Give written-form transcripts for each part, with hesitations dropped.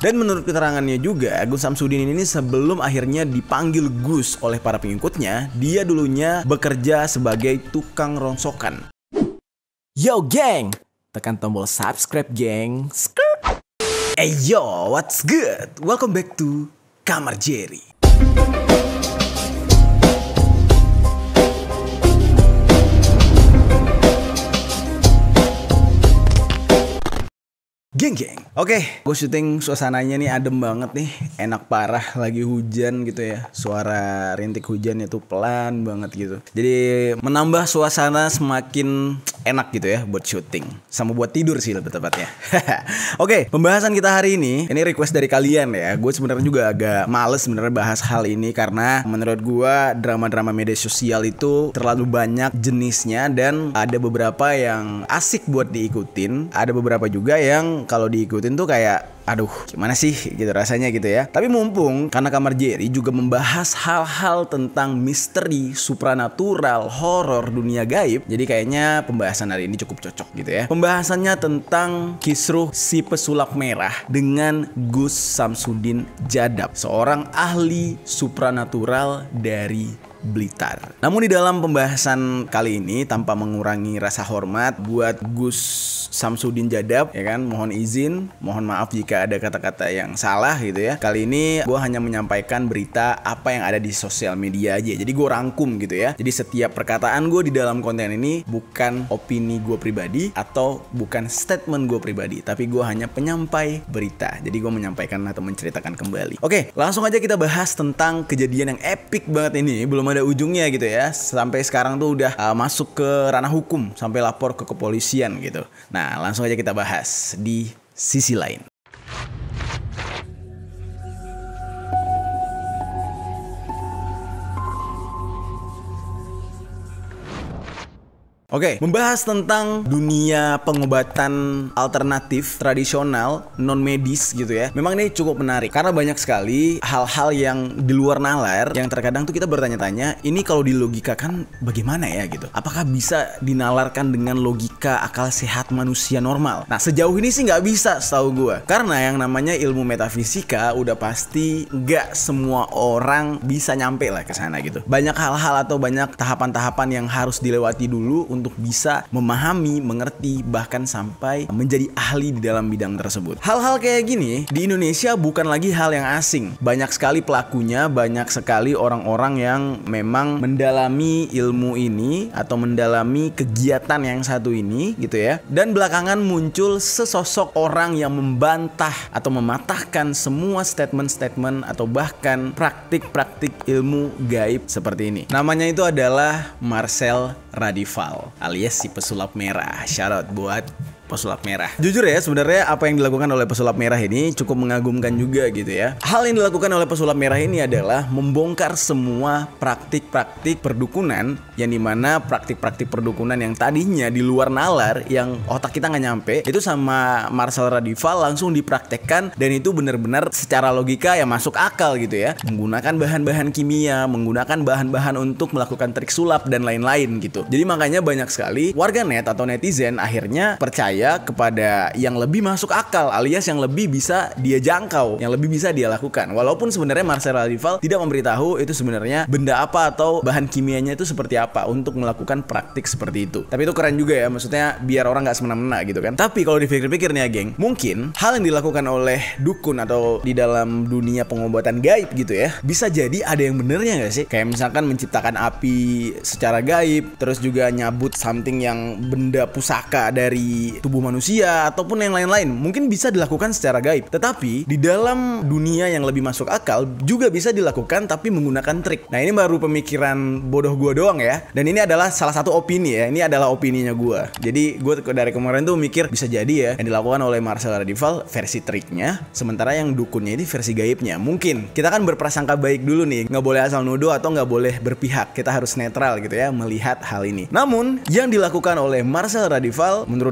Dan menurut keterangannya juga, Gus Samsudin ini sebelum akhirnya dipanggil Gus oleh para pengikutnya, dia dulunya bekerja sebagai tukang rongsokan. Yo geng, tekan tombol subscribe geng. Hey yo, what's good? Welcome back to Kamar Jerry. Geng. Oke, gue syuting suasananya nih adem banget nih. Enak parah, lagi hujan gitu ya. Suara rintik hujan itu pelan banget gitu. Jadi menambah suasana semakin enak gitu ya buat syuting. Sama buat tidur sih lebih tepatnya. Oke, pembahasan kita hari ini request dari kalian ya. Gue sebenarnya juga agak males sebenarnya bahas hal ini karena menurut gue drama-drama media sosial itu terlalu banyak jenisnya dan ada beberapa yang asik buat diikutin. Ada beberapa juga yang kalau diikutin tuh kayak aduh gimana sih gitu rasanya gitu ya. Tapi mumpung karena Kamar Jerry juga membahas hal-hal tentang misteri, supranatural, horor, dunia gaib, jadi kayaknya pembahasan hari ini cukup cocok gitu ya. Pembahasannya tentang kisruh si pesulap merah dengan Gus Samsudin Jadab, seorang ahli supranatural dari Blitar. Namun di dalam pembahasan kali ini tanpa mengurangi rasa hormat buat Gus Samsudin Jadab ya kan, mohon izin, mohon maaf jika ada kata-kata yang salah gitu ya. Kali ini gue hanya menyampaikan berita apa yang ada di sosial media aja. Jadi gue rangkum gitu ya. Jadi setiap perkataan gue di dalam konten ini bukan opini gue pribadi atau bukan statement gue pribadi, tapi gue hanya penyampai berita. Jadi gue menyampaikan atau menceritakan kembali. Oke, langsung aja kita bahas tentang kejadian yang epic banget ini. Belum ada ujungnya gitu ya. Sampai sekarang tuh udah masuk ke ranah hukum, sampai lapor ke kepolisian gitu. Nah, langsung aja kita bahas di sisi lain. Oke, membahas tentang dunia pengobatan alternatif, tradisional, non medis gitu ya. Memang ini cukup menarik karena banyak sekali hal-hal yang di luar nalar yang terkadang tuh kita bertanya-tanya, ini kalau dilogikakan bagaimana ya gitu. Apakah bisa dinalarkan dengan logika akal sehat manusia normal? Nah, sejauh ini sih nggak bisa setahu gue. Karena yang namanya ilmu metafisika udah pasti nggak semua orang bisa nyampe lah ke sana gitu. Banyak hal-hal atau banyak tahapan-tahapan yang harus dilewati dulu untuk bisa memahami, mengerti, bahkan sampai menjadi ahli di dalam bidang tersebut. Hal-hal kayak gini di Indonesia bukan lagi hal yang asing. Banyak sekali pelakunya, banyak sekali orang-orang yang memang mendalami ilmu ini atau mendalami kegiatan yang satu ini gitu ya. Dan belakangan muncul sesosok orang yang membantah atau mematahkan semua statement-statement atau bahkan praktik-praktik ilmu gaib seperti ini. Namanya itu adalah Marcel Radival alias si pesulap merah. Shout out buat pesulap merah. Jujur ya, sebenarnya apa yang dilakukan oleh pesulap merah ini cukup mengagumkan juga gitu ya. Hal yang dilakukan oleh pesulap merah ini adalah membongkar semua praktik-praktik perdukunan, yang dimana praktik-praktik perdukunan yang tadinya di luar nalar, yang otak kita nggak nyampe, itu sama Marcel Radival langsung dipraktekkan, dan itu benar-benar secara logika ya masuk akal gitu ya. Menggunakan bahan-bahan kimia, menggunakan bahan-bahan untuk melakukan trik sulap dan lain-lain gitu. Jadi makanya banyak sekali warganet atau netizen akhirnya percaya kepada yang lebih masuk akal, alias yang lebih bisa dia jangkau, yang lebih bisa dia lakukan. Walaupun sebenarnya Marcel Radival tidak memberitahu itu sebenarnya benda apa atau bahan kimianya itu seperti apa untuk melakukan praktik seperti itu. Tapi itu keren juga ya, maksudnya biar orang nggak semena-mena gitu kan. Tapi kalau dipikir-pikir nih ya geng, mungkin hal yang dilakukan oleh dukun atau di dalam dunia pengobatan gaib gitu ya, bisa jadi ada yang benernya nggak sih? Kayak misalkan menciptakan api secara gaib, terus juga nyabut something yang benda pusaka dari tubuh manusia ataupun yang lain-lain, mungkin bisa dilakukan secara gaib. Tetapi di dalam dunia yang lebih masuk akal juga bisa dilakukan tapi menggunakan trik. Nah, ini baru pemikiran bodoh gue doang ya. Dan ini adalah salah satu opini ya. Ini adalah opininya gue. Jadi gue dari kemarin tuh mikir bisa jadi ya yang dilakukan oleh Marcel Radival versi triknya, sementara yang dukunnya ini versi gaibnya. Mungkin kita kan berprasangka baik dulu nih, nggak boleh asal nuduh atau nggak boleh berpihak. Kita harus netral gitu ya melihat hal ini. Namun yang dilakukan oleh Marcel Radival menurut gue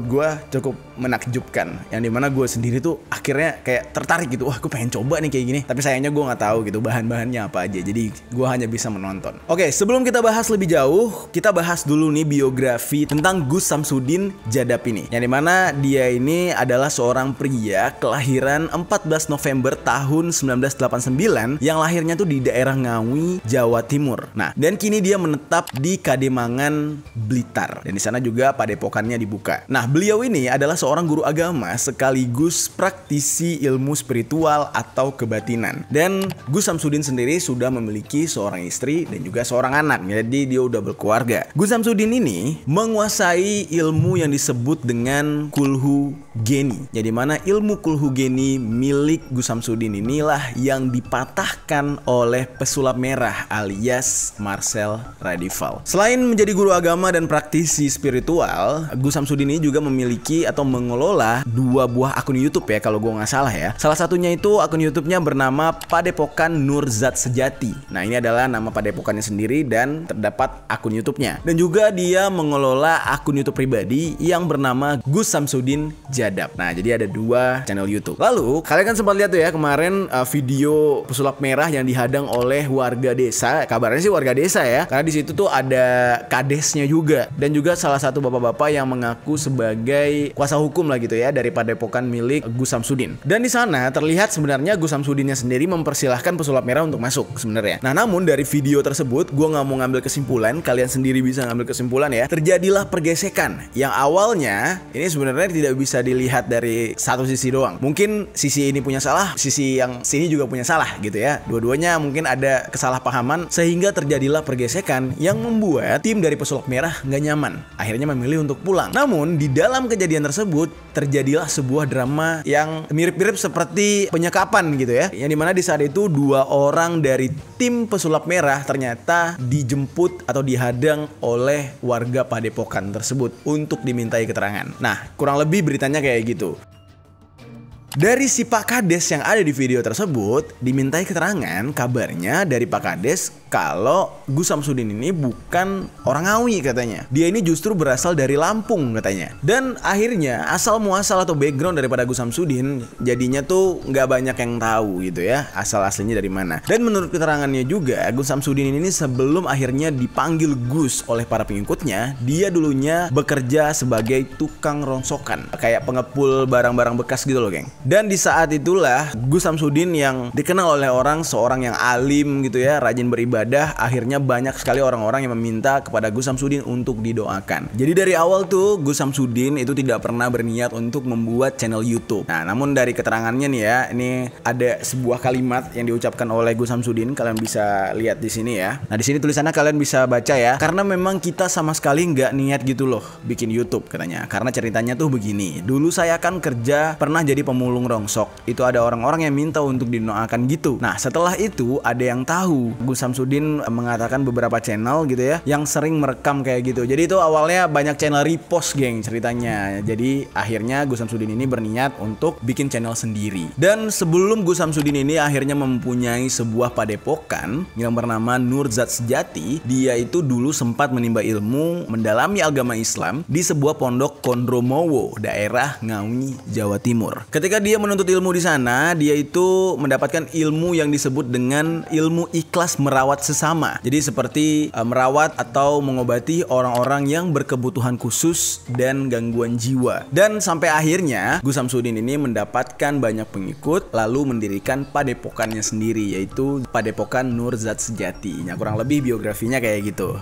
cukup menakjubkan, yang dimana gue sendiri tuh akhirnya kayak tertarik gitu, wah gue pengen coba nih kayak gini, tapi sayangnya gue nggak tahu gitu bahan-bahannya apa aja, jadi gue hanya bisa menonton. Oke, sebelum kita bahas lebih jauh, kita bahas dulu nih biografi tentang Gus Samsudin Jadap ini, yang dimana dia ini adalah seorang pria kelahiran 14 November tahun 1989 yang lahirnya tuh di daerah Ngawi, Jawa Timur. Nah, dan kini dia menetap di Kademangan, Blitar, dan di sana juga padepokannya dibuka. Nah, beliau ini adalah seorang guru agama sekaligus praktisi ilmu spiritual atau kebatinan. Dan Gus Samsudin sendiri sudah memiliki seorang istri dan juga seorang anak, jadi dia udah berkeluarga. Gus Samsudin ini menguasai ilmu yang disebut dengan kulhu geni, jadi mana ilmu kulhu geni milik Gus Samsudin inilah yang dipatahkan oleh pesulap merah alias Marcel Radival. Selain menjadi guru agama dan praktisi spiritual, Gus Samsudin ini juga memiliki atau mengelola 2 buah akun YouTube ya, kalau gue nggak salah ya. Salah satunya itu akun YouTube-nya bernama Padepokan Nur Zat Sejati. Nah, ini adalah nama padepokannya sendiri dan terdapat akun YouTube-nya. Dan juga dia mengelola akun YouTube pribadi yang bernama Gus Samsudin Jadap. Nah, jadi ada 2 channel YouTube. Lalu kalian kan sempat lihat tuh ya kemarin video pesulap merah yang dihadang oleh warga desa. Kabarnya sih warga desa ya, karena di situ tuh ada kadesnya juga dan juga salah satu bapak-bapak yang mengaku sebagai kuasa hukum lah gitu ya dari padepokan milik Gus Samsudin. Dan di sana terlihat sebenarnya Gus Samsudinnya sendiri mempersilahkan pesulap merah untuk masuk sebenarnya. Nah, namun dari video tersebut gue nggak mau ngambil kesimpulan, kalian sendiri bisa ngambil kesimpulan ya. Terjadilah pergesekan yang awalnya ini sebenarnya tidak bisa dilihat dari satu sisi doang. Mungkin sisi ini punya salah, sisi yang sini juga punya salah gitu ya. Dua-duanya mungkin ada kesalahpahaman sehingga terjadilah pergesekan yang membuat tim dari pesulap merah nggak nyaman. Akhirnya memilih untuk pulang. Namun di dalam kejadian tersebut terjadilah sebuah drama yang mirip-mirip seperti penyekapan gitu ya. Yang dimana di saat itu 2 orang dari tim pesulap merah ternyata dijemput atau dihadang oleh warga padepokan tersebut untuk dimintai keterangan. Nah, kurang lebih beritanya kayak gitu. Dari si Pak Kades yang ada di video tersebut dimintai keterangan, kabarnya dari Pak Kades kalau Gus Samsudin ini bukan orang Ngawi katanya. Dia ini justru berasal dari Lampung katanya. Dan akhirnya asal muasal atau background daripada Gus Samsudin jadinya tuh nggak banyak yang tahu gitu ya, asal aslinya dari mana. Dan menurut keterangannya juga Gus Samsudin ini sebelum akhirnya dipanggil Gus oleh para pengikutnya, dia dulunya bekerja sebagai tukang rongsokan, kayak pengepul barang-barang bekas gitu loh geng. Dan di saat itulah Gus Samsudin yang dikenal oleh orang seorang yang alim gitu ya, rajin beribadah, akhirnya banyak sekali orang-orang yang meminta kepada Gus Samsudin untuk didoakan. Jadi dari awal tuh Gus Samsudin itu tidak pernah berniat untuk membuat channel YouTube. Nah, namun dari keterangannya nih ya, ini ada sebuah kalimat yang diucapkan oleh Gus Samsudin, kalian bisa lihat di sini ya. Nah, di sini tulisannya kalian bisa baca ya. Karena memang kita sama sekali nggak niat gitu loh bikin YouTube katanya. Karena ceritanya tuh begini. Dulu saya kan kerja pernah jadi pemulung rongsok. Itu ada orang-orang yang minta untuk didoakan gitu. Nah, setelah itu ada yang tahu Gus Samsudin mengatakan beberapa channel gitu ya yang sering merekam kayak gitu. Jadi itu awalnya banyak channel repost geng ceritanya. Jadi akhirnya Gus Samsudin ini berniat untuk bikin channel sendiri. Dan sebelum Gus Samsudin ini akhirnya mempunyai sebuah padepokan yang bernama Nur Zat Sejati, dia itu dulu sempat menimba ilmu mendalami agama Islam di sebuah pondok Kondromowo, daerah Ngawi, Jawa Timur. Ketika dia menuntut ilmu di sana, dia itu mendapatkan ilmu yang disebut dengan ilmu ikhlas merawat sesama. Jadi seperti merawat atau mengobati orang-orang yang berkebutuhan khusus dan gangguan jiwa. Dan sampai akhirnya Gus Samsudin ini mendapatkan banyak pengikut, lalu mendirikan padepokannya sendiri, yaitu Padepokan Nur Zat Sejati. Nah, kurang lebih biografinya kayak gitu.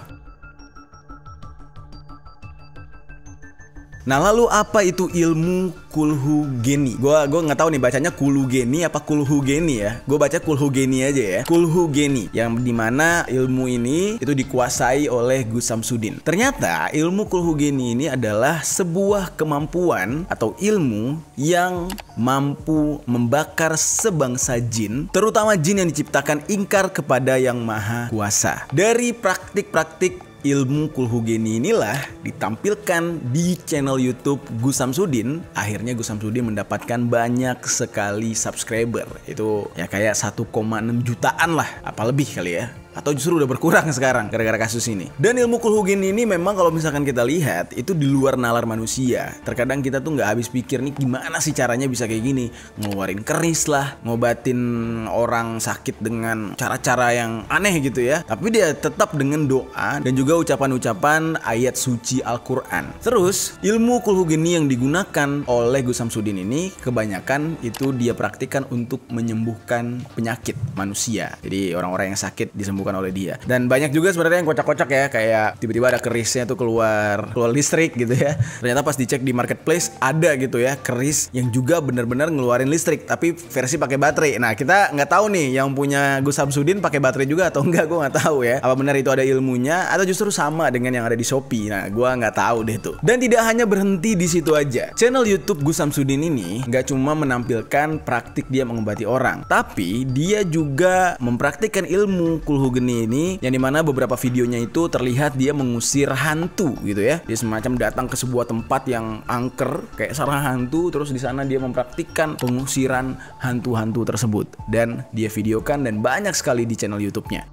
Nah, lalu apa itu ilmu kulhu geni? Gua nggak tahu nih bacanya kulhu geni apa kulhu geni ya. Gue baca kulhu geni aja ya. Kulhu geni yang dimana ilmu ini itu dikuasai oleh Gus Samsudin. Ternyata ilmu kulhu geni ini adalah sebuah kemampuan atau ilmu yang mampu membakar sebangsa jin, terutama jin yang diciptakan ingkar kepada Yang Maha Kuasa. Dari praktik-praktik ilmu kulhu geni inilah ditampilkan di channel YouTube Gus Samsudin. Akhirnya Gus Samsudin mendapatkan banyak sekali subscriber. Itu ya kayak 1,6 jutaan lah, apa lebih kali ya. atau justru udah berkurang sekarang gara-gara kasus ini. Dan ilmu kulhugin ini memang kalau misalkan kita lihat itu di luar nalar manusia. Terkadang kita tuh nggak habis pikir nih gimana sih caranya bisa kayak gini, ngeluarin keris lah, ngobatin orang sakit dengan cara-cara yang aneh gitu ya. Tapi dia tetap dengan doa dan juga ucapan-ucapan ayat suci Al-Quran. Terus ilmu kulhugin yang digunakan oleh Gus Samsudin ini kebanyakan itu dia praktikkan untuk menyembuhkan penyakit manusia. Jadi orang-orang yang sakit disembuhkan oleh dia. Dan banyak juga sebenarnya yang kocak-kocak ya, kayak tiba-tiba ada kerisnya tuh keluar listrik gitu ya. Ternyata pas dicek di marketplace ada gitu ya keris yang juga benar-benar ngeluarin listrik tapi versi pakai baterai. Nah kita nggak tahu nih yang punya Gus Samsudin pakai baterai juga atau enggak, gue nggak tahu ya. Apa benar itu ada ilmunya atau justru sama dengan yang ada di Shopee? Nah gue nggak tahu deh tuh. Dan tidak hanya berhenti di situ aja. Channel YouTube Gus Samsudin ini nggak cuma menampilkan praktik dia mengobati orang, tapi dia juga mempraktikkan ilmu kulhugeni ini, yang dimana beberapa videonya itu terlihat dia mengusir hantu gitu ya. Dia semacam datang ke sebuah tempat yang angker kayak sarang hantu, terus di sana dia mempraktikkan pengusiran hantu-hantu tersebut dan dia videokan dan banyak sekali di channel YouTube-nya.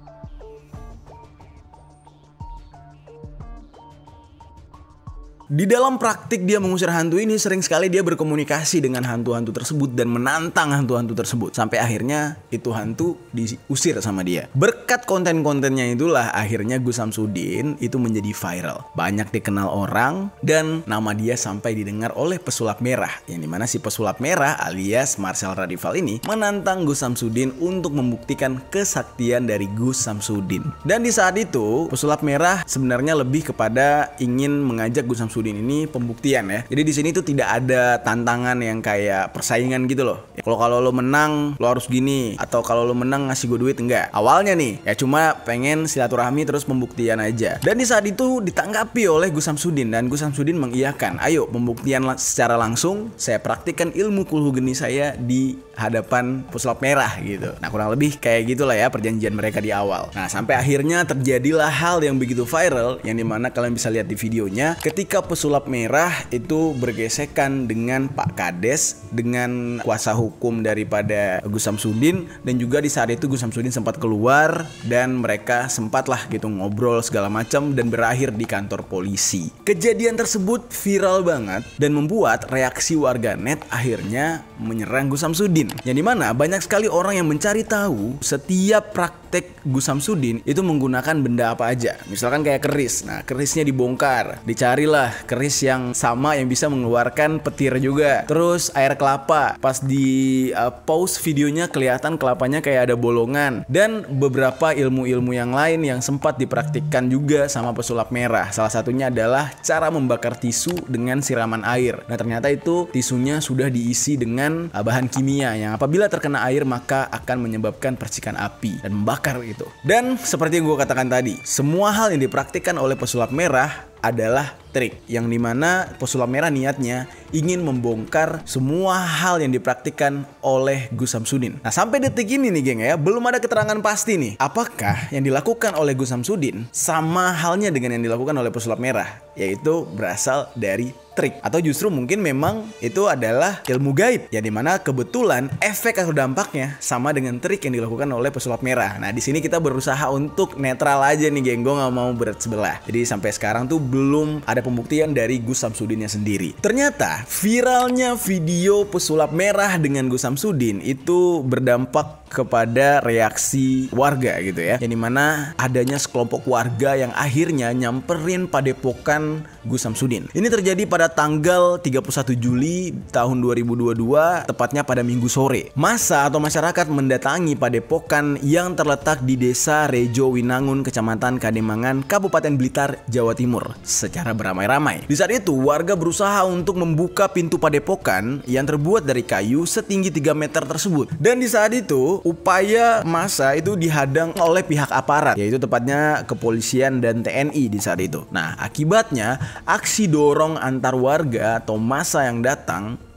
Di dalam praktik dia mengusir hantu ini sering sekali dia berkomunikasi dengan hantu-hantu tersebut dan menantang hantu-hantu tersebut sampai akhirnya itu hantu diusir sama dia. Berkat konten-kontennya itulah akhirnya Gus Samsudin itu menjadi viral. Banyak dikenal orang dan nama dia sampai didengar oleh pesulap merah, yang dimana si pesulap merah alias Marcel Radival ini menantang Gus Samsudin untuk membuktikan kesaktian dari Gus Samsudin. Dan di saat itu pesulap merah sebenarnya lebih kepada ingin mengajak Gus Samsudin ini pembuktian ya. Jadi di sini tuh tidak ada tantangan yang kayak persaingan gitu loh. Ya, kalau lo menang lo harus gini, atau kalau lo menang ngasih gue duit, enggak. Awalnya nih ya cuma pengen silaturahmi terus pembuktian aja. Dan di saat itu ditanggapi oleh Gus Samsudin dan Gus Samsudin mengiyakan, ayo pembuktian secara langsung, saya praktikkan ilmu kulhugeni saya di hadapan pesulap merah gitu. Nah kurang lebih kayak gitulah ya perjanjian mereka di awal. Nah sampai akhirnya terjadilah hal yang begitu viral, yang dimana kalian bisa lihat di videonya ketika pesulap merah itu bergesekan dengan Pak Kades, dengan kuasa hukum daripada Gus Samsudin, dan juga di saat itu Gus Samsudin sempat keluar dan mereka sempatlah gitu ngobrol segala macam dan berakhir di kantor polisi. Kejadian tersebut viral banget dan membuat reaksi warganet akhirnya menyerang Gus Samsudin, yang dimana banyak sekali orang yang mencari tahu setiap praktek Gus Samsudin itu menggunakan benda apa aja. Misalkan kayak keris, nah kerisnya dibongkar, dicarilah keris yang sama yang bisa mengeluarkan petir juga. Terus air kelapa, pas di pause videonya kelihatan kelapanya kayak ada bolongan. Dan beberapa ilmu-ilmu yang lain yang sempat dipraktikkan juga sama pesulap merah. Salah satunya adalah cara membakar tisu dengan siraman air. Nah ternyata itu tisunya sudah diisi dengan bahan kimia yang apabila terkena air maka akan menyebabkan percikan api dan membakar gitu. Dan seperti yang gue katakan tadi, semua hal yang dipraktikkan oleh pesulap merah adalah trik, yang dimana pesulap merah niatnya ingin membongkar semua hal yang dipraktikkan oleh Gus Samsudin. Nah sampai detik ini nih geng ya, belum ada keterangan pasti nih apakah yang dilakukan oleh Gus Samsudin sama halnya dengan yang dilakukan oleh pesulap merah, yaitu berasal dari trik, atau justru mungkin memang itu adalah ilmu gaib, yang dimana kebetulan efek atau dampaknya sama dengan trik yang dilakukan oleh pesulap merah. Nah di sini kita berusaha untuk netral aja nih geng, gue nggak mau berat sebelah. Jadi sampai sekarang tuh belum ada pembuktian dari Gus Samsudinnya sendiri. Ternyata viralnya video pesulap merah dengan Gus Samsudin itu berdampak kepada reaksi warga gitu ya, yang dimana adanya sekelompok warga yang akhirnya nyamperin padepokan Gus Samsudin. Ini terjadi pada tanggal 31 Juli tahun 2022, tepatnya pada Minggu sore. Massa atau masyarakat mendatangi padepokan yang terletak di Desa Rejo Winangun, Kecamatan Kademangan, Kabupaten Blitar, Jawa Timur secara beramai-ramai. Di saat itu warga berusaha untuk membuka pintu padepokan yang terbuat dari kayu setinggi 3 meter tersebut. Dan di saat itu upaya massa itu dihadang oleh pihak aparat, yaitu tepatnya kepolisian dan TNI di saat itu. Nah akibatnya aksi dorong antar warga atau massa yang datang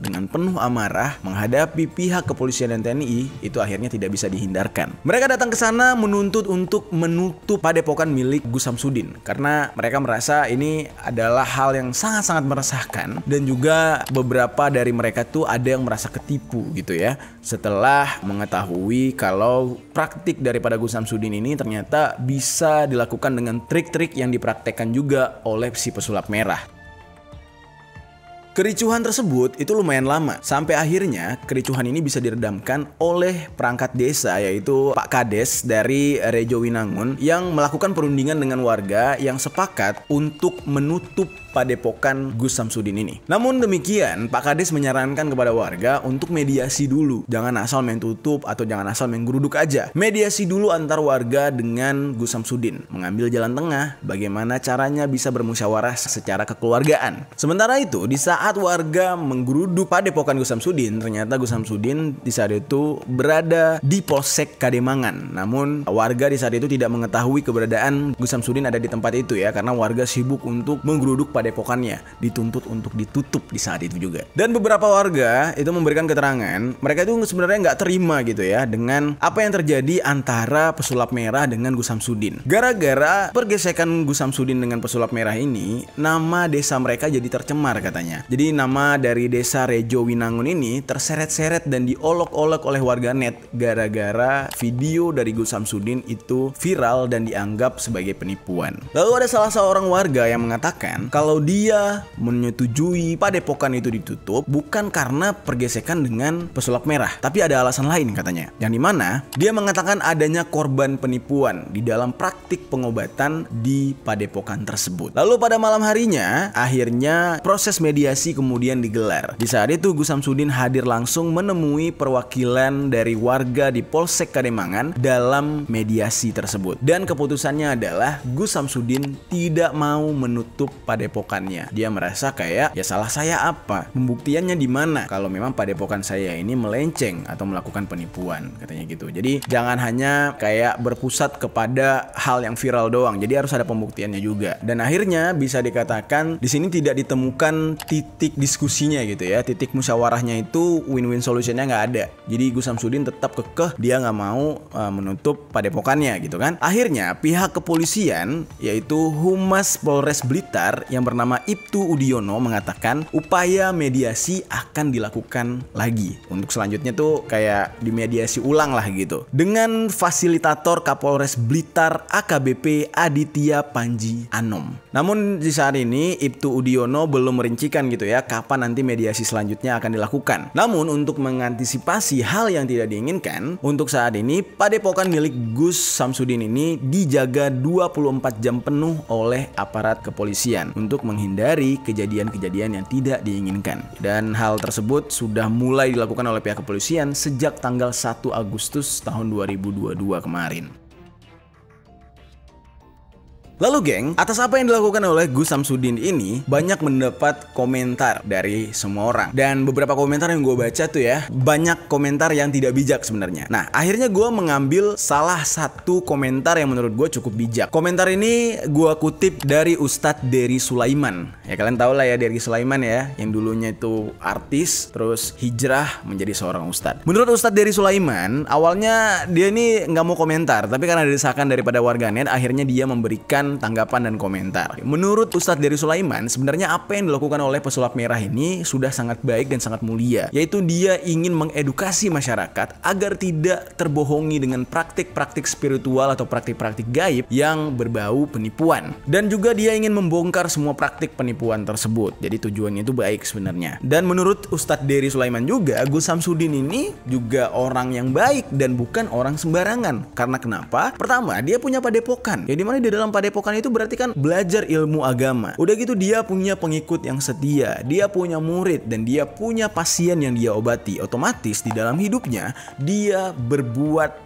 dengan penuh amarah menghadapi pihak kepolisian dan TNI itu akhirnya tidak bisa dihindarkan. Mereka datang ke sana menuntut untuk menutup padepokan milik Gus Samsudin karena mereka merasa ini adalah hal yang sangat-sangat meresahkan, dan juga beberapa dari mereka tuh ada yang merasa ketipu gitu ya setelah mengetahui kalau praktik daripada Gus Samsudin ini ternyata bisa dilakukan dengan trik-trik yang dipraktekkan juga oleh si pesulap merah. Kericuhan tersebut itu lumayan lama, sampai akhirnya kericuhan ini bisa diredamkan oleh perangkat desa, yaitu Pak Kades dari Rejo Winangun, yang melakukan perundingan dengan warga yang sepakat untuk menutup padepokan Gus Samsudin ini. Namun demikian, Pak Kades menyarankan kepada warga untuk mediasi dulu. Jangan asal main tutup atau jangan asal main geruduk aja. Mediasi dulu antar warga dengan Gus Samsudin, mengambil jalan tengah bagaimana caranya bisa bermusyawarah secara kekeluargaan. Sementara itu, di saat warga menggeruduk padepokan Gus Samsudin, ternyata Gus Samsudin di saat itu berada di Polsek Kademangan. Namun warga di saat itu tidak mengetahui keberadaan Gus Samsudin ada di tempat itu ya, karena warga sibuk untuk menggeruduk padepokannya, dituntut untuk ditutup di saat itu juga. Dan beberapa warga itu memberikan keterangan mereka itu sebenarnya nggak terima gitu ya dengan apa yang terjadi antara pesulap merah dengan Gus Samsudin. Gara-gara pergesekan Gus Samsudin dengan pesulap merah ini, nama desa mereka jadi tercemar katanya. Jadi nama dari desa Rejo Winangun ini terseret-seret dan diolok-olok oleh warganet gara-gara video dari Gus Samsudin itu viral dan dianggap sebagai penipuan. Lalu ada salah seorang warga yang mengatakan kalau dia menyetujui padepokan itu ditutup bukan karena pergesekan dengan pesulap merah, tapi ada alasan lain katanya. Yang dimana dia mengatakan adanya korban penipuan di dalam praktik pengobatan di padepokan tersebut. Lalu pada malam harinya akhirnya proses mediasi kemudian digelar. Di saat itu Gus Samsudin hadir langsung menemui perwakilan dari warga di Polsek Kademangan dalam mediasi tersebut. Dan keputusannya adalah Gus Samsudin tidak mau menutup padepokannya. Dia merasa kayak ya salah saya apa? Pembuktiannya di mana kalau memang padepokan saya ini melenceng atau melakukan penipuan, katanya gitu. Jadi jangan hanya kayak berpusat kepada hal yang viral doang. Jadi harus ada pembuktiannya juga. Dan akhirnya bisa dikatakan di sini tidak ditemukan titik diskusinya gitu ya, titik musyawarahnya itu win-win solutionnya nggak ada. Jadi Gus Samsudin tetap kekeh dia nggak mau menutup padepokannya gitu kan. Akhirnya pihak kepolisian yaitu Humas Polres Blitar yang bernama Ibtu Udiono mengatakan upaya mediasi akan dilakukan lagi. Untuk selanjutnya tuh kayak dimediasi ulang lah gitu dengan fasilitator Kapolres Blitar AKBP Aditya Panji Anom. Namun di saat ini Ibtu Udiono belum merincikan gitu ya kapan nanti mediasi selanjutnya akan dilakukan. Namun untuk mengantisipasi hal yang tidak diinginkan, untuk saat ini padepokan milik Gus Samsudin ini dijaga 24 jam penuh oleh aparat kepolisian untuk menghindari kejadian-kejadian yang tidak diinginkan. Dan hal tersebut sudah mulai dilakukan oleh pihak kepolisian sejak tanggal 1 Agustus tahun 2022 kemarin. Lalu geng, atas apa yang dilakukan oleh Gus Samsudin ini banyak mendapat komentar dari semua orang. Dan beberapa komentar yang gue baca tuh ya, banyak komentar yang tidak bijak sebenarnya. Nah, akhirnya gue mengambil salah satu komentar yang menurut gue cukup bijak. Komentar ini gue kutip dari Ustadz Dery Sulaiman. Ya kalian tau lah ya Dery Sulaiman ya, yang dulunya itu artis, terus hijrah menjadi seorang ustadz. Menurut Ustadz Dery Sulaiman, awalnya dia ini nggak mau komentar, tapi karena ada desakan daripada warganet, akhirnya dia memberikan tanggapan dan komentar. Menurut Ustadz Dery Sulaiman, sebenarnya apa yang dilakukan oleh pesulap merah ini sudah sangat baik dan sangat mulia, yaitu dia ingin mengedukasi masyarakat agar tidak terbohongi dengan praktik-praktik spiritual atau praktik-praktik gaib yang berbau penipuan. Dan juga dia ingin membongkar semua praktik penipuan tersebut. Jadi tujuannya itu baik sebenarnya. Dan menurut Ustadz Dery Sulaiman juga, Gus Samsudin ini juga orang yang baik dan bukan orang sembarangan. Karena kenapa? Pertama, dia punya padepokan. Ya dimana di dalam padepokan itu berarti kan belajar ilmu agama. Udah gitu dia punya pengikut yang setia, dia punya murid, dan dia punya pasien yang dia obati. Otomatis di dalam hidupnya dia berbuat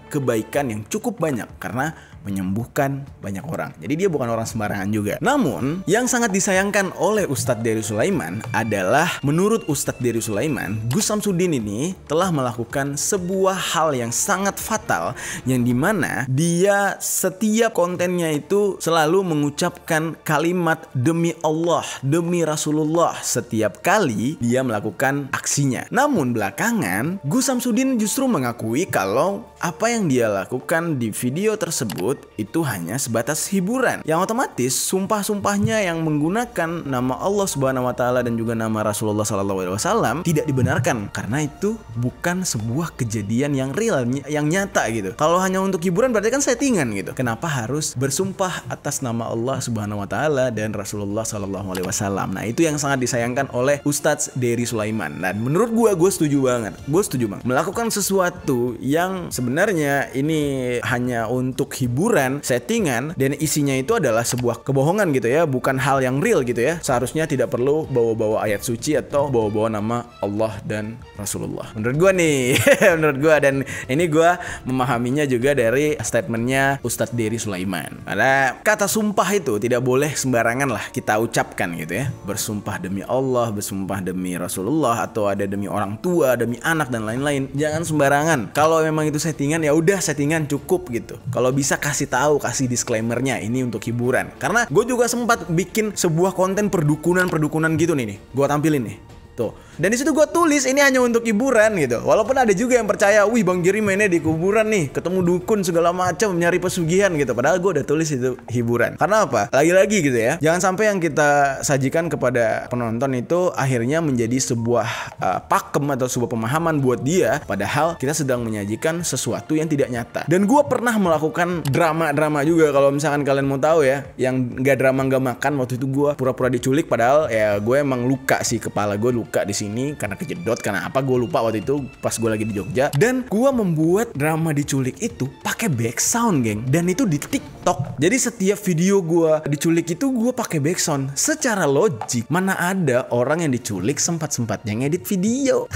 kebaikan yang cukup banyak karena menyembuhkan banyak orang. Jadi dia bukan orang sembarangan juga. Namun, yang sangat disayangkan oleh Ustadz Dery Sulaiman adalah menurut Ustadz Dery Sulaiman, Gus Samsudin ini telah melakukan sebuah hal yang sangat fatal yang dimana dia setiap kontennya itu selalu mengucapkan kalimat demi Allah, demi Rasulullah setiap kali dia melakukan aksinya. Namun belakangan, Gus Samsudin justru mengakui kalau apa yang dia lakukan di video tersebut itu hanya sebatas hiburan, yang otomatis sumpah-sumpahnya yang menggunakan nama Allah Subhanahu wa taala dan juga nama Rasulullah SAW tidak dibenarkan karena itu bukan sebuah kejadian yang real, yang nyata gitu. Kalau hanya untuk hiburan berarti kan settingan gitu. Kenapa harus bersumpah atas nama Allah Subhanahu wa taala dan Rasulullah SAW? Nah, itu yang sangat disayangkan oleh Ustadz Dery Sulaiman. Dan menurut gue setuju banget. Gue setuju banget. Melakukan sesuatu yang sebenarnya ini hanya untuk hiburan, settingan, dan isinya itu adalah sebuah kebohongan gitu ya, bukan hal yang real gitu ya. Seharusnya tidak perlu bawa-bawa ayat suci atau bawa-bawa nama Allah dan Rasulullah. Menurut gue nih, menurut gue, dan ini gue memahaminya juga dari statementnya Ustadz Dery Sulaiman. Karena kata sumpah itu tidak boleh sembarangan lah kita ucapkan gitu ya. Bersumpah demi Allah, bersumpah demi Rasulullah, atau ada demi orang tua, demi anak dan lain-lain. Jangan sembarangan. Kalau memang itu settingan, ya udah settingan cukup gitu. Kalau bisa kasih tahu, kasih disclaimernya ini untuk hiburan. Karena gue juga sempat bikin sebuah konten perdukunan gitu nih. Gue tampilin nih. Tuh. Dan di situ gue tulis ini hanya untuk hiburan gitu. Walaupun ada juga yang percaya, wih Bang Jerry mainnya di kuburan nih, ketemu dukun segala macam, nyari pesugihan gitu. Padahal gue udah tulis itu hiburan. Karena apa? Lagi-lagi gitu ya. Jangan sampai yang kita sajikan kepada penonton itu akhirnya menjadi sebuah pakem atau sebuah pemahaman buat dia. Padahal kita sedang menyajikan sesuatu yang tidak nyata. Dan gue pernah melakukan drama-drama juga, kalau misalkan kalian mau tahu ya. Yang gak drama gak makan, waktu itu gue pura-pura diculik. Padahal ya gue emang luka sih, kepala gue luka di sini karena kejedot, karena apa gue lupa waktu itu pas gue lagi di Jogja. Dan gue membuat drama diculik itu pakai background, geng, dan itu di TikTok. Jadi setiap video gue diculik itu gue pakai background. Secara logik, mana ada orang yang diculik sempat-sempatnya ngedit video.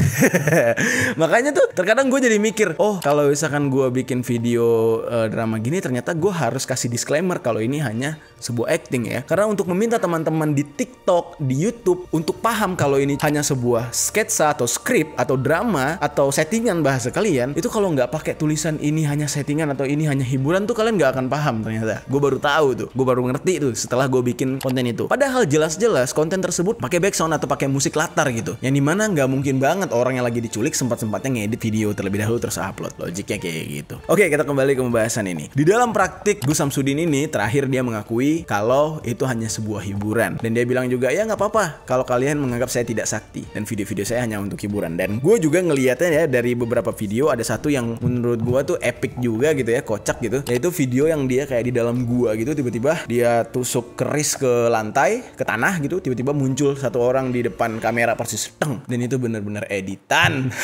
Makanya tuh terkadang gue jadi mikir, oh kalau misalkan gue bikin video drama gini, ternyata gue harus kasih disclaimer kalau ini hanya sebuah acting ya. Karena untuk meminta teman-teman di TikTok, di YouTube untuk paham kalau ini hanya sebuah sketsa atau skrip atau drama atau settingan bahasa kalian, itu kalau nggak pakai tulisan ini hanya settingan atau ini hanya hiburan tuh kalian nggak akan paham ternyata. Gue baru tahu tuh, gue baru ngerti tuh setelah gue bikin konten itu. Padahal jelas-jelas konten tersebut pakai background atau pakai musik latar gitu, yang dimana nggak mungkin banget orang yang lagi diculik sempat-sempatnya ngedit video terlebih dahulu terus upload. Logiknya kayak gitu. Oke, kita kembali ke pembahasan ini. Di dalam praktik Gus Samsudin ini terakhir dia mengakui kalau itu hanya sebuah hiburan, dan dia bilang juga ya nggak apa-apa kalau kalian menganggap saya tidak sakti dan video-video saya hanya untuk hiburan. Dan gue juga ngeliatnya ya dari beberapa video, ada satu yang menurut gue tuh epic juga gitu ya, kocak gitu, yaitu video yang dia kayak di dalam gua gitu, tiba-tiba dia tusuk keris ke lantai, ke tanah gitu, tiba-tiba muncul satu orang di depan kamera persis, teng, dan itu bener-bener editan.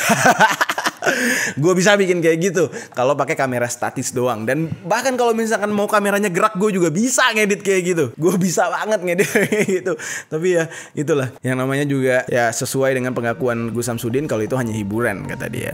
Gue bisa bikin kayak gitu kalau pakai kamera statis doang. Dan bahkan kalau misalkan mau kameranya gerak, gue juga bisa ngedit kayak gitu. Gue bisa banget ngedit kayak gitu. Tapi ya itulah, yang namanya juga ya sesuai dengan pengakuan Gus Samsudin kalau itu hanya hiburan, kata dia.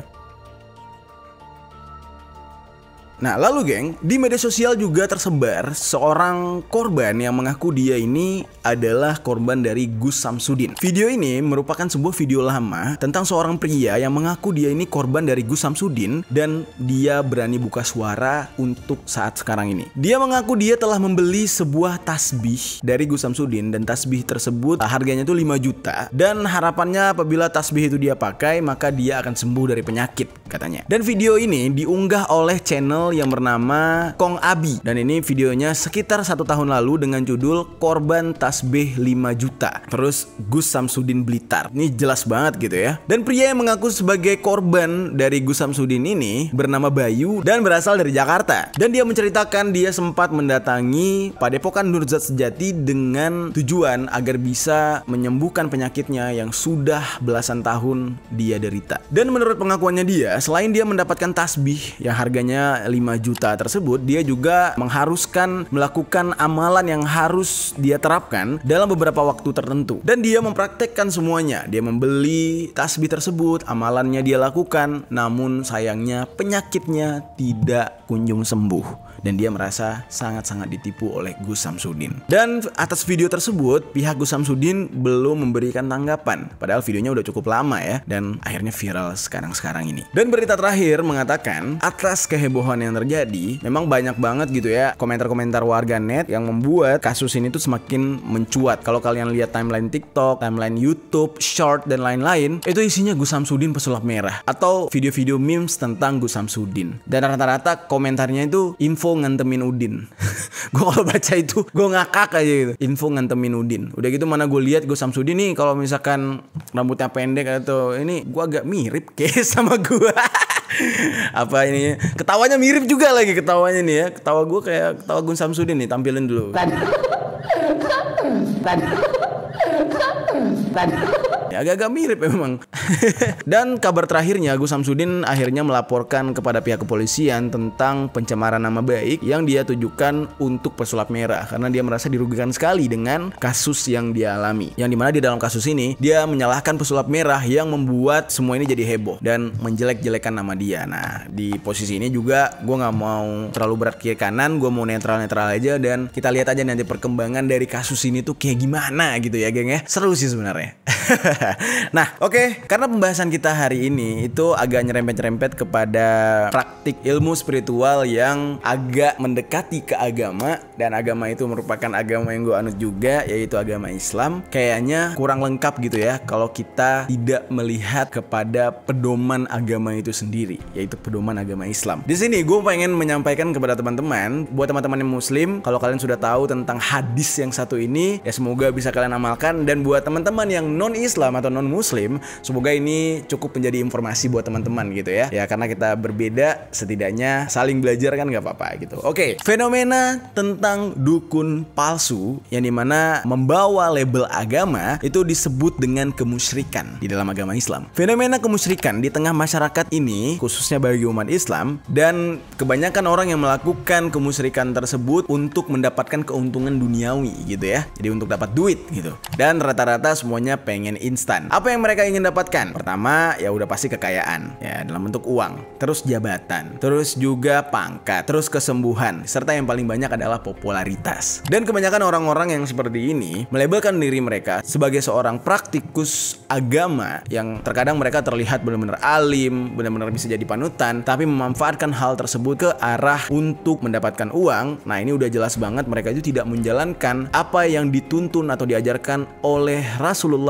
Nah lalu geng, di media sosial juga tersebar seorang korban yang mengaku dia ini adalah korban dari Gus Samsudin. Video ini merupakan sebuah video lama tentang seorang pria yang mengaku dia ini korban dari Gus Samsudin, dan dia berani buka suara untuk saat sekarang ini. Dia mengaku dia telah membeli sebuah tasbih dari Gus Samsudin, dan tasbih tersebut harganya tuh 5 juta, dan harapannya apabila tasbih itu dia pakai maka dia akan sembuh dari penyakit, katanya. Dan video ini diunggah oleh channel yang bernama Kong Abi, dan ini videonya sekitar 1 tahun lalu dengan judul Korban Tasbih 5 Juta terus Gus Samsudin Blitar. Ini jelas banget gitu ya. Dan pria yang mengaku sebagai korban dari Gus Samsudin ini bernama Bayu dan berasal dari Jakarta, dan dia menceritakan dia sempat mendatangi Padepokan Nurzat Sejati dengan tujuan agar bisa menyembuhkan penyakitnya yang sudah belasan tahun dia derita. Dan menurut pengakuannya dia, selain dia mendapatkan tasbih yang harganya 5 juta tersebut, dia juga mengharuskan melakukan amalan yang harus dia terapkan dalam beberapa waktu tertentu. Dan dia mempraktekkan semuanya. Dia membeli tasbih tersebut, amalannya dia lakukan, namun sayangnya penyakitnya tidak kunjung sembuh. Dan dia merasa sangat-sangat ditipu oleh Gus Samsudin. Dan atas video tersebut, pihak Gus Samsudin belum memberikan tanggapan. Padahal videonya udah cukup lama ya, dan akhirnya viral sekarang-sekarang ini. Dan berita terakhir mengatakan, atas kehebohan yang terjadi, memang banyak banget gitu ya komentar-komentar warganet yang membuat kasus ini tuh semakin mencuat. Kalau kalian lihat timeline TikTok, timeline YouTube, short, dan lain-lain, itu isinya Gus Samsudin pesulap merah. Atau video-video memes tentang Gus Samsudin. Dan rata-rata komentarnya itu info ngantemin Udin. Gue kalau baca itu gue ngakak aja gitu. Info ngantemin Udin. Udah gitu mana gue lihat Gus Samsudin nih kalau misalkan rambutnya pendek atau ini, gue agak mirip kayak sama gue. Apa ini? Ketawanya mirip juga lagi ketawanya nih ya. Ketawa gue kayak ketawa Gus Samsudin nih, tampilin dulu. Ya, agak-agak mirip memang. Dan kabar terakhirnya, Gus Samsudin akhirnya melaporkan kepada pihak kepolisian tentang pencemaran nama baik yang dia tujukan untuk pesulap merah, karena dia merasa dirugikan sekali dengan kasus yang dia alami. Yang dimana di dalam kasus ini dia menyalahkan pesulap merah yang membuat semua ini jadi heboh dan menjelek-jelekan nama dia. Nah, di posisi ini juga gue nggak mau terlalu berat kiri kanan, gue mau netral-netral aja, dan kita lihat aja nanti perkembangan dari kasus ini tuh kayak gimana gitu ya geng ya. Seru sih sebenarnya. Nah, oke, karena pembahasan kita hari ini itu agak nyerempet-nyerempet kepada praktik ilmu spiritual yang agak mendekati ke agama, dan agama itu merupakan agama yang gue anut juga, yaitu agama Islam. Kayaknya kurang lengkap gitu ya kalau kita tidak melihat kepada pedoman agama itu sendiri, yaitu pedoman agama Islam. Di sini gue pengen menyampaikan kepada teman-teman, buat teman-teman yang muslim, kalau kalian sudah tahu tentang hadis yang satu ini, ya semoga bisa kalian amalkan. Dan buat teman-teman yang non-Islam atau non-muslim, semoga ini cukup menjadi informasi buat teman-teman gitu ya. Ya karena kita berbeda, setidaknya saling belajar kan gak apa-apa gitu. Oke, fenomena tentang dukun palsu yang dimana membawa label agama itu disebut dengan kemusyrikan di dalam agama Islam. Fenomena kemusyrikan di tengah masyarakat ini, khususnya bagi umat Islam, dan kebanyakan orang yang melakukan kemusyrikan tersebut untuk mendapatkan keuntungan duniawi gitu ya. Jadi untuk dapat duit gitu. Dan rata-rata semuanya pengen instan. Apa yang mereka ingin dapatkan? Pertama, ya udah pasti kekayaan, ya dalam bentuk uang, terus jabatan, terus juga pangkat, terus kesembuhan, serta yang paling banyak adalah popularitas. Dan kebanyakan orang-orang yang seperti ini melabelkan diri mereka sebagai seorang praktikus agama yang terkadang mereka terlihat benar-benar alim, benar-benar bisa jadi panutan, tapi memanfaatkan hal tersebut ke arah untuk mendapatkan uang. Nah, ini udah jelas banget mereka itu tidak menjalankan apa yang dituntun atau diajarkan oleh Rasulullah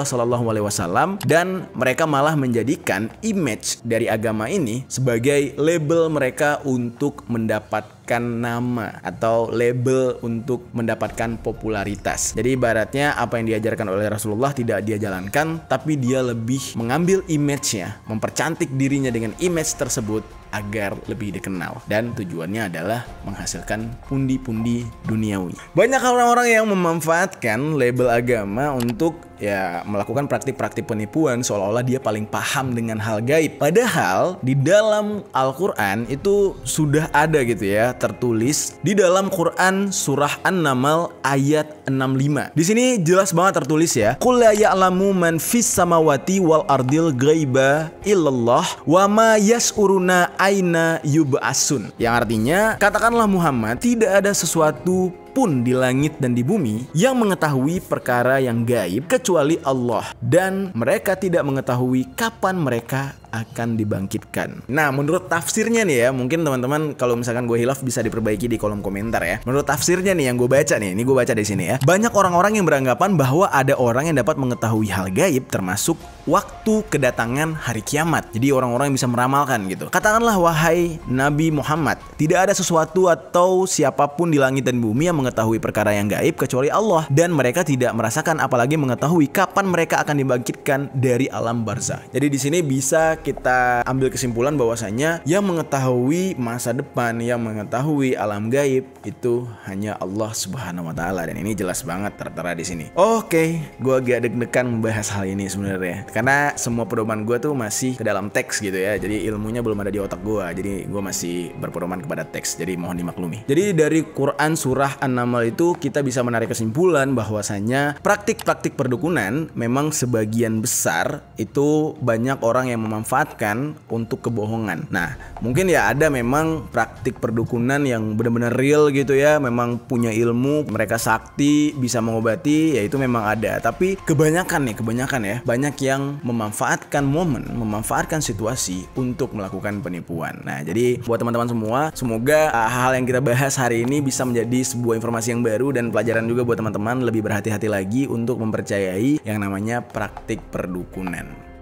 SAW, dan mereka malah menjadikan image dari agama ini sebagai label mereka untuk mendapatkan nama atau label untuk mendapatkan popularitas. Jadi ibaratnya apa yang diajarkan oleh Rasulullah tidak dia jalankan, tapi dia lebih mengambil image-nya, mempercantik dirinya dengan image tersebut agar lebih dikenal, dan tujuannya adalah menghasilkan pundi-pundi duniawi. Banyak orang-orang yang memanfaatkan label agama untuk ya melakukan praktik-praktik penipuan seolah-olah dia paling paham dengan hal gaib. Padahal di dalam Al-Quran itu sudah ada gitu ya, tertulis di dalam Quran surah An-Naml ayat 65. Di sini jelas banget tertulis ya, qul la ya'lamu man fis samawati wal ardil ghaiba illallah wa ma yas'uruna aina yub'asun. Yang artinya, katakanlah Muhammad, tidak ada sesuatu pun di langit dan di bumi yang mengetahui perkara yang gaib kecuali Allah, dan mereka tidak mengetahui kapan mereka akan dibangkitkan. Nah, menurut tafsirnya nih ya, mungkin teman-teman kalau misalkan gue hilaf bisa diperbaiki di kolom komentar ya. Menurut tafsirnya nih yang gue baca nih, ini gue baca di sini ya. Banyak orang-orang yang beranggapan bahwa ada orang yang dapat mengetahui hal gaib, termasuk waktu kedatangan hari kiamat. Jadi orang-orang yang bisa meramalkan gitu. Katakanlah wahai Nabi Muhammad, tidak ada sesuatu atau siapapun di langit dan bumi yang mengetahui perkara yang gaib kecuali Allah, dan mereka tidak merasakan apalagi mengetahui kapan mereka akan dibangkitkan dari alam barzah. Jadi di sini bisa kita ambil kesimpulan bahwasanya yang mengetahui masa depan, yang mengetahui alam gaib itu hanya Allah Subhanahu wa taala, dan ini jelas banget tertera di sini. Oke, gue agak deg-degan membahas hal ini sebenarnya karena semua pedoman gue tuh masih ke dalam teks gitu ya. Jadi ilmunya belum ada di otak gue. Jadi gue masih berpedoman kepada teks. Jadi mohon dimaklumi. Jadi dari Quran surah An-Naml itu kita bisa menarik kesimpulan bahwasanya praktik-praktik perdukunan memang sebagian besar itu banyak orang yang memanfaatkan untuk kebohongan. Nah, mungkin ya ada memang praktik perdukunan yang benar-benar real gitu ya, memang punya ilmu, mereka sakti, bisa mengobati, ya itu memang ada. Tapi kebanyakan ya, banyak yang memanfaatkan momen, memanfaatkan situasi untuk melakukan penipuan. Nah, jadi buat teman-teman semua, semoga hal yang kita bahas hari ini bisa menjadi sebuah informasi yang baru dan pelajaran juga buat teman-teman lebih berhati-hati lagi untuk mempercayai yang namanya praktik perdukunan.